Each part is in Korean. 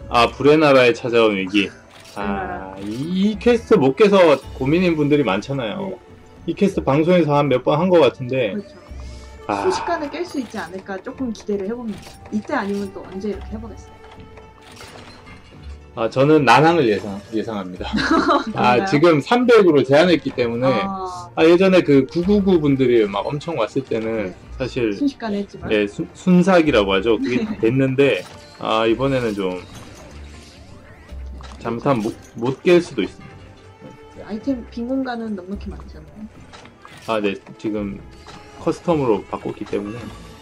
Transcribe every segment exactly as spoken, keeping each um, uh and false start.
아, 불의 나라에 찾아온 위기. 아, 이, 이 퀘스트 못 깨서 고민인 분들이 많잖아요. 네. 이 퀘스트 방송에서 한 몇 번 한 것 같은데. 그렇죠. 아, 순식간에 깰 수 있지 않을까 조금 기대를 해봅니다. 이때 아니면 또 언제 이렇게 해보겠어요. 아, 저는 난항을 예상, 예상합니다. 아, 그런가요? 지금 삼백으로 제한했기 때문에. 아, 아, 예전에 그 구구구 분들이 막 엄청 왔을 때는 네. 사실 순식간에 했지만 예, 순, 순삭이라고 하죠. 그게 됐는데 아, 이번에는 좀 잘못하면 못, 못 깰 수도 있습니다. 그 아이템 빈 공간은 넉넉히 많으셨나요? 아, 네. 지금 커스텀으로 바꿨기 때문에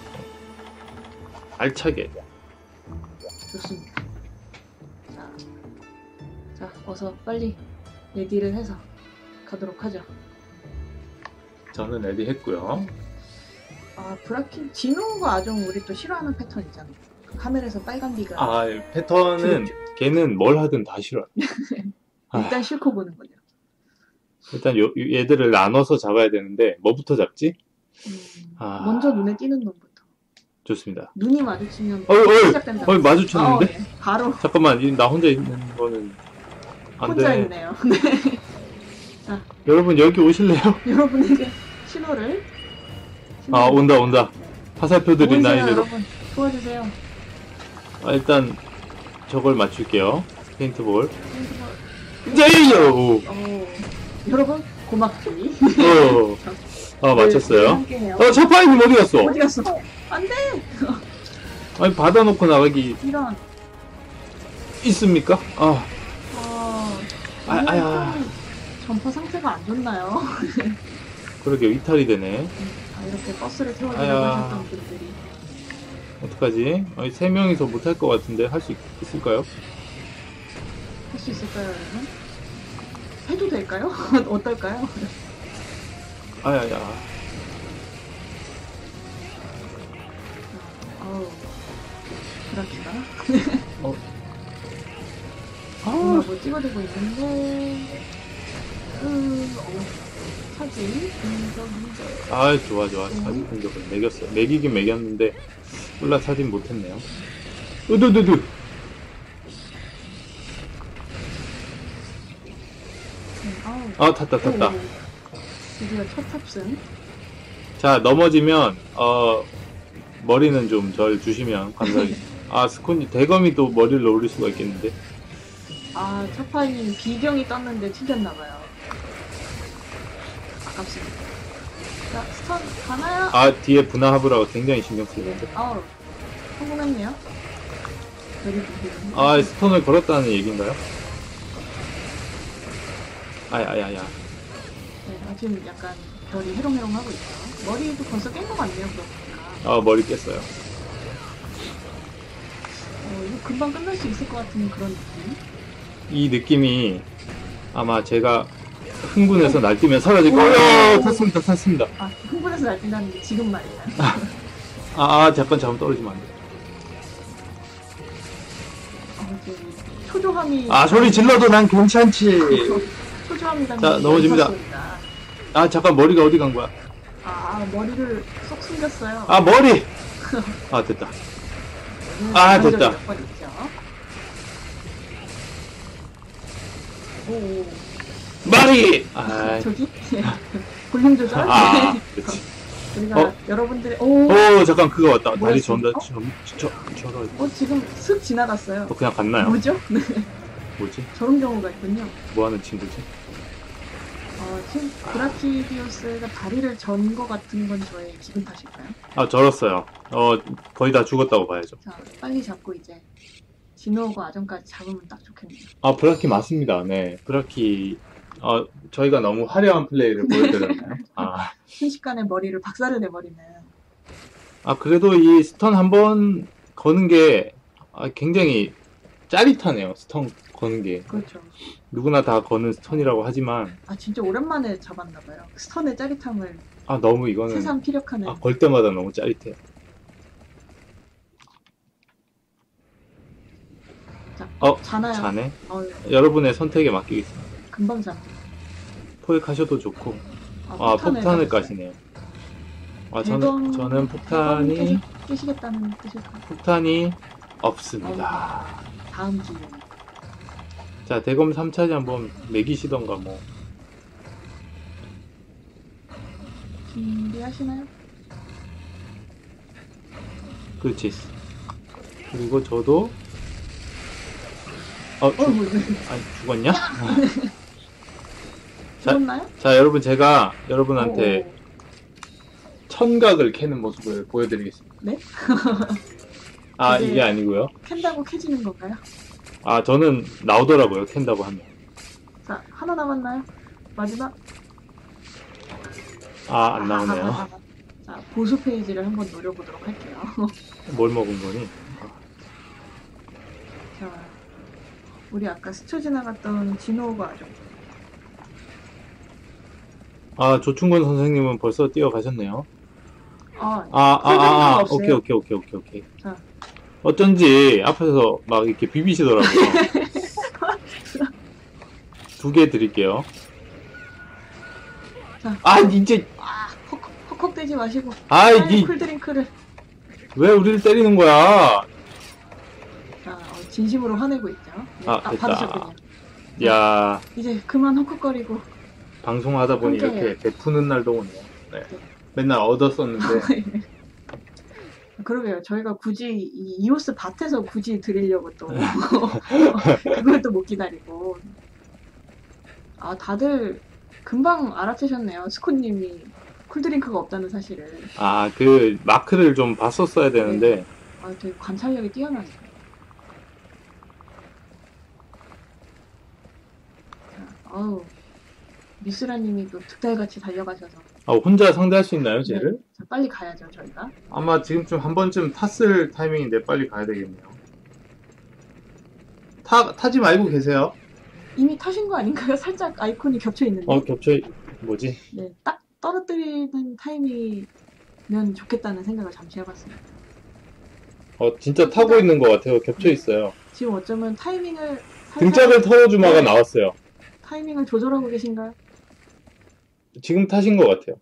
알차게. 좋습니다. 자, 자, 어서 빨리 레디를 해서 가도록 하죠. 저는 레디 했고요. 아, 브라킨, 진호가 아종 우리 또 싫어하는 패턴이잖아요. 하늘에서 빨간 비가 아, 패턴은 걔는 뭘 하든 다 싫어요. 일단 아, 싫고 보는 거죠. 일단 요, 얘들을 나눠서 잡아야 되는데 뭐부터 잡지? 음, 아. 먼저 눈에 띄는 놈부터. 좋습니다. 눈이 마주치면 어이, 어이, 시작된다. 어이, 마주쳤는데? 어, 예. 바로 잠깐만, 이- 나 혼자 있는 거는 안 혼자 돼. 있네요. 네. 여러분 여기 오실래요? 여러분에게 신호를. 아, 신호를 온다, 온다. 화살표들이 보이세요, 나이대로. 여러분. 도와주세요. 아, 일단 저걸 맞출게요. 페인트볼. 페인트볼. 제이요! 어, 여러분 고맙지. 어, 아, 맞췄어요. 함께해요. 어, 첫파이님 어디 갔어? 어디 갔어? 안돼. 아니, 받아놓고 나가기 이런. 있습니까? 아, 어, 아, 아야. 점퍼 상태가 안 좋나요? 그러게, 위탈이 되네. 아, 이렇게 버스를 태워주려고 아야. 하셨던 분들이. 어떡하지? 아니, 세 명이서 못할 것 같은데, 할 수 있을까요? 할 수 있을까요, 여러분? 해도 될까요? 어떨까요? 아야야. 아우, 브라키가. 어. 뭔가 아, 뭐 찍어대고 있는데, 음, 어, 사진, 인적, 인적. 아, 좋아, 좋아. 사진 공격을 매겼어. 매기긴 매겼는데, 몰라, 사진 못했네요. 으드드드! 아우. 아, 탔다, 탔다. 오, 드디어 첫 탑승. 자, 넘어지면, 어, 머리는 좀 절 주시면 감사하겠습니다. 아, 스콘이, 대검이 또 머리를 노릴 수가 있겠는데. 아, 차파이님 비경이 떴는데 튀겼나봐요. 아깝습니다. 자, 스턴 가나요? 아, 뒤에 분화하브라가 굉장히 신경 쓰이는데. 아우, 성공했네요. 여기 보시면. 아, 스톤을 걸었다는 얘기인가요? 아야야야. 네, 아, 지금 약간 별이 해롱해롱하고 있죠. 머리도 벌써 깬 것 같네요, 그러니까. 아, 머리 깼어요. 어, 이거 금방 끝날 수 있을 것 같은 그런 느낌. 이 느낌이 아마 제가 흥분해서 날뛰면 사라질 오. 거예요. 탔습니다, 탔습니다. 아, 흥분해서 날뛴다는 게 지금 말이에요. 아, 아, 잠깐 잠깐 떨어지면 안 돼. 어, 저기 초조함이. 아, 소리 질러도 난 괜찮지. 초조함이 담긴 자, 넘어집니다. 연설소리다. 아, 잠깐 머리가 어디 간 거야? 아, 머리를 쏙 숨겼어요. 아, 머리! 아, 됐다. 음, 아, 그런 됐다. 적이 몇번 있죠. 오, 머리! 아, 저기 볼륨 조절. 아, 네. 그렇지. 우리가 어? 여러분들의 오, 오, 잠깐 그거 왔다. 다리 뭐였지? 전다, 어? 저, 저, 저러. 어 지금 슥 지나갔어요. 어, 그냥 갔나요? 뭐죠? 네, 뭐지? 저런 경우가 있군요. 뭐 하는 친구지? 어, 지금 브라키디오스가 다리를 전 거 같은 건 저의 기분 탓일까요? 아, 절었어요. 어, 거의 다 죽었다고 봐야죠. 자, 빨리 잡고 이제 진호하고 아정까지 잡으면 딱 좋겠네요. 아, 브라키 맞습니다. 네. 브라키, 어, 저희가 너무 화려한 플레이를 보여드렸나요? 아, 순식간에 머리를 박살을 내버리는. 아, 그래도 이 스턴 한 번 거는 게 아, 굉장히 짜릿하네요. 스턴 거는 게. 그렇죠. 누구나 다 거는 스턴이라고 하지만, 아 진짜 오랜만에 잡았나봐요. 스턴의 짜릿함을 아, 너무 이거는, 새삼 피력하는. 아, 걸 때마다 너무 짜릿해요. 자, 어, 자나요? 자네? 어, 여러분의 선택에 맡기겠습니다. 금방 잡. 포획하셔도 좋고, 아, 아, 폭탄을 폭탄을 잡았어요. 까시네요. 아, 저는, 대검- 저는 폭탄이, 대검 깨시- 깨시겠다는 뜻일까요? 폭탄이 없습니다. 다음 기회. 자, 대검 삼 차지 한번 매기시던가 뭐. 준비하시나요? 그렇지. 그리고 저도 어, 죽, 어, 뭐, 아니, 죽었냐? 자, 죽었나요? 자, 여러분 제가 여러분한테 오, 천각을 캐는 모습을 보여드리겠습니다. 네? 아, 이게- 이게 아니고요. 캔다고 캐지는 건가요? 아, 저는 나오더라고요. 캔다고 하면. 자, 하나 남았나요? 마지막? 아, 안 나오네요. 자, 보수 페이지를 한번 노려보도록 할게요. 뭘 먹은 거니? 자, 우리 아까 스쳐 지나갔던 진호가 아주 아, 조충권 선생님은 벌써 뛰어가셨네요. 아, 아, 아, 쿨드링크가 아, 아, 없어요. 오케이, 오케이, 오케이, 오케이, 오케이. 자. 어쩐지 앞에서 막 이렇게 비비시더라고요. 두 개 드릴게요. 자, 아, 이제, 아, 헉, 헉헉대지 마시고 아, 빨리 이, 쿨드링크를. 왜 우리를 때리는 거야? 자, 어, 진심으로 화내고 있죠. 네, 아, 됐다. 받으셨군요. 야, 이제 그만 헉헉거리고. 방송하다 보니 함께 이렇게 베푸는 날도 오네요. 네. 네. 맨날 얻었었는데. 그러게요. 저희가 굳이 이 이오스 밭에서 굳이 드리려고 또 그걸 또 못 기다리고. 아, 다들 금방 알아채셨네요. 스콘님이 쿨드링크가 없다는 사실을. 아, 그, 마크를 좀 봤었어야 되는데. 아, 되게 관찰력이 뛰어나네요. 자, 아우, 미스라님이 또 득달같이 달려가셔서. 아, 혼자 상대할 수 있나요, 쟤를? 네. 자, 빨리 가야죠, 저희가. 아마 지금쯤 한 번쯤 탔을 타이밍인데 빨리 가야 되겠네요. 타, 타지 말고 계세요. 이미 타신 거 아닌가요? 살짝 아이콘이 겹쳐 있는데. 어, 겹쳐, 뭐지? 네, 딱 떨어뜨리는 타이밍이면 좋겠다는 생각을 잠시 해봤습니다. 어, 진짜 타고 있는 것 같아요. 겹쳐 있어요. 지금 어쩌면 타이밍을 살짝- 등짝을 털어주마가 나왔어요. 타이밍을 조절하고 계신가요? 지금 타신 것 같아요.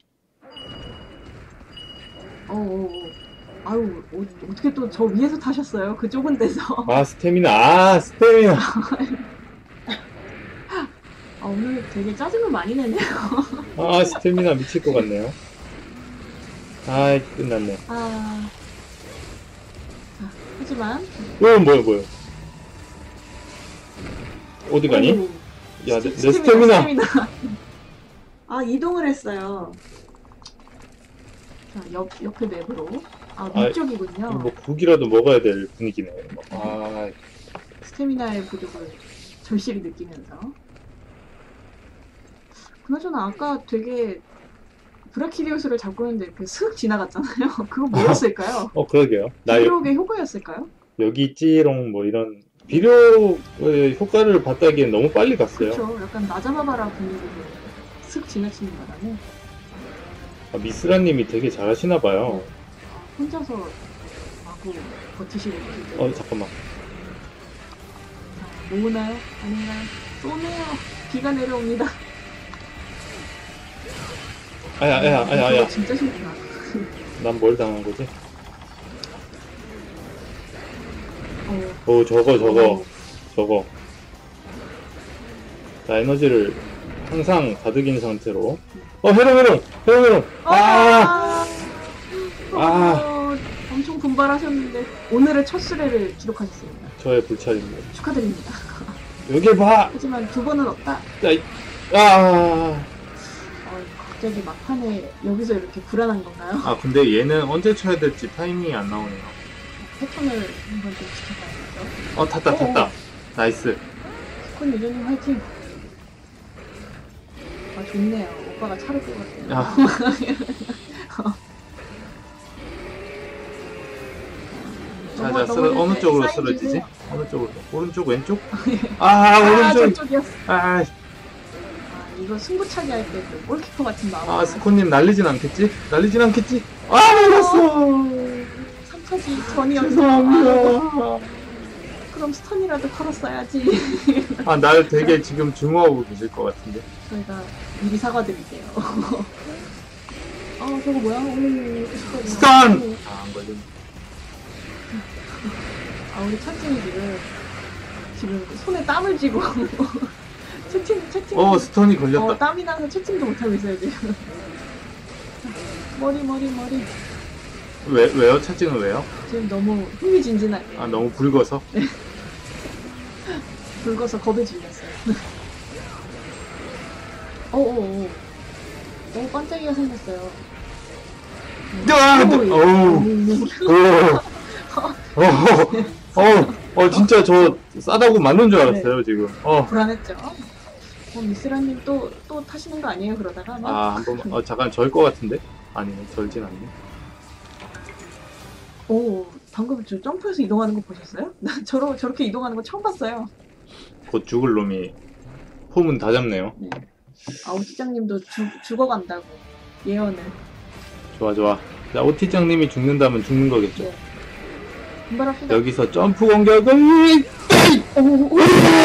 어어어. 아유, 어, 어떻게 또 저 위에서 타셨어요? 그 좁은 데서. 아, 스태미나. 아, 스태미나. 아, 오늘 되게 짜증을 많이 내네요. 아, 스태미나 미칠 것 같네요. 아, 끝났네. 아. 자, 하지만. 어, 뭐야, 뭐야. 어디 가니? 오, 야, 내, 내 스태미나, 스태미나. 스태미나. 아, 이동을 했어요. 자, 옆, 옆에 맵으로. 아, 아, 위쪽이군요. 뭐 국이라도 먹어야 될 분위기네. 아, 스태미나의 부족을 절실히 느끼면서. 그나저나 아까 되게 브라키리오스를 잡고 있는데 이렇게 슥 지나갔잖아요. 그거 뭐였을까요? 어, 그러게요. 나 여, 비록의 효과였을까요? 여기 있지롱 뭐 이런 비료의 효과를 봤다기엔 너무 빨리 갔어요. 그렇죠. 약간 나자마바라 분위기로 슥 지나치는 바람에 아, 미스라님이 되게 잘하시나 봐요. 아, 혼자서 마구 버티시고 계시죠. 어, 잠깐만. 자, 모으나요? 아닌가요? 쏘네요. 비가 내려옵니다. 아야, 아야, 아야, 저거 아야. 진짜 싫구나. 난 뭘 당한 거지? 어, 오, 저거, 저거, 어, 저거. 자, 에너지를 항상 가득인 상태로. 어, 해롱, 해롱, 해롱, 해롱. 아! 아! 아. 어, 엄청 분발하셨는데 오늘의 첫 수레를 기록하셨습니다. 저의 불찰입니다. 축하드립니다. 여기 봐! 하지만 두 번은 없다. 야, 이- 아! 어, 갑자기 막판에 여기서 이렇게 불안한 건가요? 아, 근데 얘는 언제 쳐야 될지 타이밍이 안 나오네요. 패턴을 한번 좀 지켜봐야겠죠. 어, 탔다, 탔다. 나이스. 스콘 유저님 화이팅! 아, 좋네요. 오빠가 차를 것 같아요. 야. 자, 넘어- 자, 쓰러, 넘어질 어느 때 쪽으로 사인 쓰러지지? 주세요. 어느 쪽으로? 오른쪽, 왼쪽? 아, 아, 오른쪽! 저쪽이었어. 아, 아, 이거 승부차기 할 때 그 골키퍼 같은 마음. 아, 스코님 날리진 않겠지? 날리진 않겠지? 아, 날랐어! 삼 차지 전이었어. 아, 죄송합니다. 그럼 스턴이라도 걸었어야지. 아, 날 되게 지금 증오하고 계실 것 같은데. 저희가 미리 사과드릴게요. 아, 저거 뭐야? 오, 스턴! 아, 안 걸렸네. 아, 우리 찬진이 지금 지금 손에 땀을 쥐고 채팅 채팅 어, 스톤이 어, 걸렸다. 땀이 나서 채팅도 못하고 있어요 지금. 머리 머리 머리 왜, 왜요? 차징은 왜요? 지금 너무 흥미진진하게 아, 너무 붉어서? 붉어서 겁에 질렸어요. 어어어 너무 반짝이가 생겼어요. 아, 네. 오, 어우. 오, 어, 어, 어, 어, 진짜 저 싸다고 맞는 줄 알았어요, 지금. 어. 불안했죠. 어, 미스라님 또, 또 타시는 거 아니에요, 그러다가? 막. 아, 한 번만, 어, 잠깐 절 것 같은데? 아니네, 절진 않네. 오, 방금 저 점프해서 이동하는 거 보셨어요? 나 저러, 저렇게 이동하는 거 처음 봤어요. 곧 죽을 놈이 폼은 다 잡네요. 네. 아, 오티장님도 죽, 죽어간다고. 예언을. 좋아, 좋아. 자, 오티장님이 죽는다면 죽는 거겠죠. 네. 분발합시다. 여기서 점프 공격을! 오, 오, 오.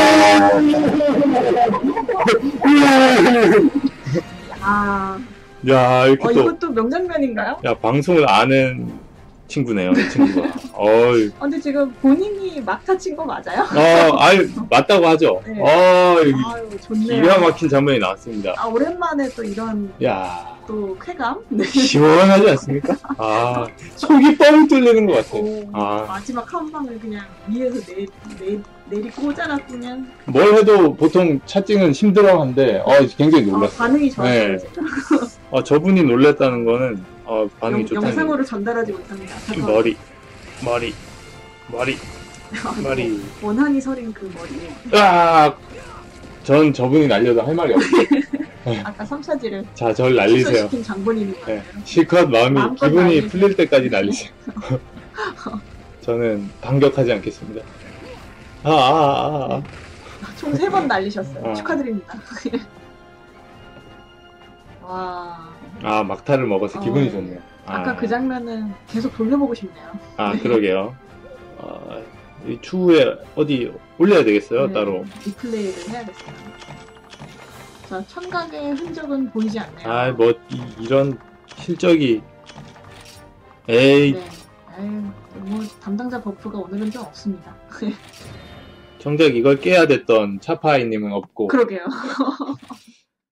아, 야, 이렇게 어, 또, 이것도 명장면인가요? 야, 방송을 아는 친구네요, 이 친구가. 어이. 아, 근데 지금 본인이 막타 친 거 맞아요? 어, 아유, 맞다고 하죠. 네. 어, 여기 아유, 좋네요. 기가 막힌 장면이 나왔습니다. 아, 오랜만에 또 이런 야, 또 쾌감? 네. 시원하지 않습니까? 아, 속이 뻥 뚫리는 것 같아요. 오, 아. 마지막 한 방을 그냥 위에서 내, 내, 내리 꽂아라 그냥. 뭘 해도 보통 차징은 힘들어하는데, 어, 굉장히 어, 놀랐어요. 반응이 좋았어요. 네. 어, 저분이 놀랬다는 거는, 어, 반응이 영, 좋다는 영상으로 전달하지 못합니다. 거. 머리, 머리, 머리, 머리. 원한이 서린 그 머리. 으악! 전 저분이 날려도 할 말이 없어요. 아까 삼차지를 자, 절 날리세요. 취소시킨 장본인인 것 네. 같아요. 실컷 마음이, 마음껏 기분이 날리세요. 풀릴 때까지 날리세요. 저는 반격하지 않겠습니다. 아, 아, 아, 아. 총 세 번 날리셨어요. 어. 축하드립니다. 와. 아, 막타를 먹어서 어. 기분이 좋네요. 아까 아. 그 장면은 계속 돌려보고 싶네요. 아, 그러게요. 어, 이 추후에 어디 올려야 되겠어요, 네, 따로. 리플레이를 해야겠어요. 자, 청각의 흔적은 보이지 않네요. 아, 뭐, 이, 이런 실적이. 에이, 네. 에이, 뭐 담당자 버프가 오늘은 좀 없습니다. 정작 이걸 깨야 됐던 차파이님은 없고. 그러게요.